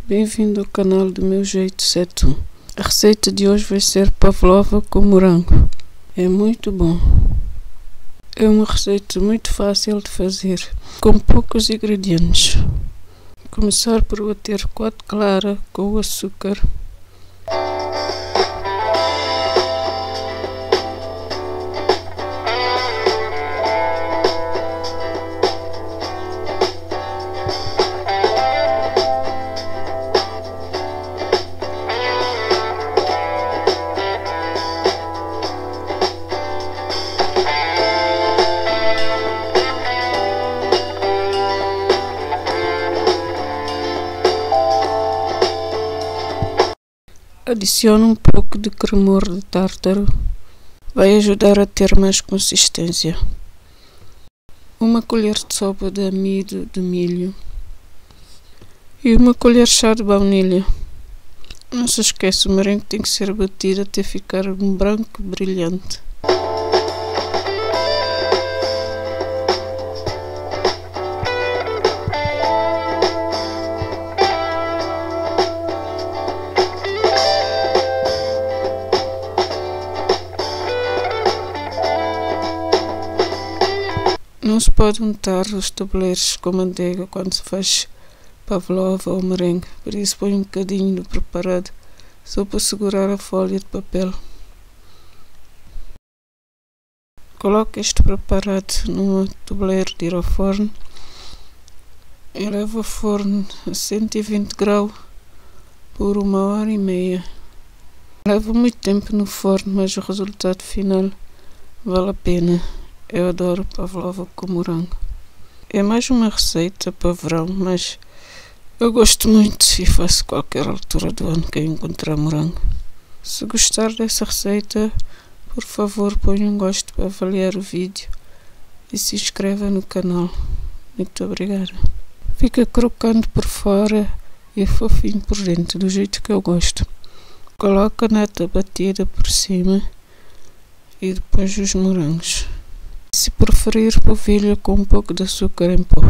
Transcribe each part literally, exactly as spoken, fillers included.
Bem-vindo ao canal do Meu Jeito sete um. A receita de hoje vai ser pavlova com morango. É muito bom. É uma receita muito fácil de fazer, com poucos ingredientes. Começar por bater quatro claras com o açúcar. Adicione um pouco de cremor de tártaro, vai ajudar a ter mais consistência. Uma colher de sopa de amido de milho e uma colher chá de baunilha. Não se esqueça, o merengue tem que ser batido até ficar um branco brilhante. Não se pode untar os tabuleiros com manteiga quando se faz pavlova ou merengue, por isso põe um bocadinho do preparado só para segurar a folha de papel. Coloque este preparado num tabuleiro de ir ao forno e leva ao forno a cento e vinte graus por uma hora e meia. Leva muito tempo no forno, mas o resultado final vale a pena. Eu adoro pavlova com morango. É mais uma receita para verão, mas eu gosto muito e faço qualquer altura do ano que eu encontrar morango. Se gostar dessa receita, por favor ponha um gosto para avaliar o vídeo e se inscreva no canal. Muito obrigada. Fica crocante por fora e fofinho por dentro, do jeito que eu gosto. Coloca a nata batida por cima e depois os morangos. Se preferir, polvilha com um pouco de açúcar em pó.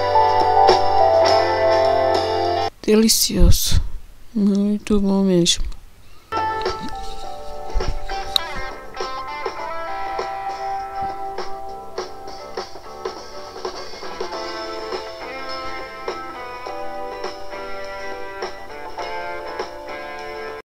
Delicioso, muito bom mesmo.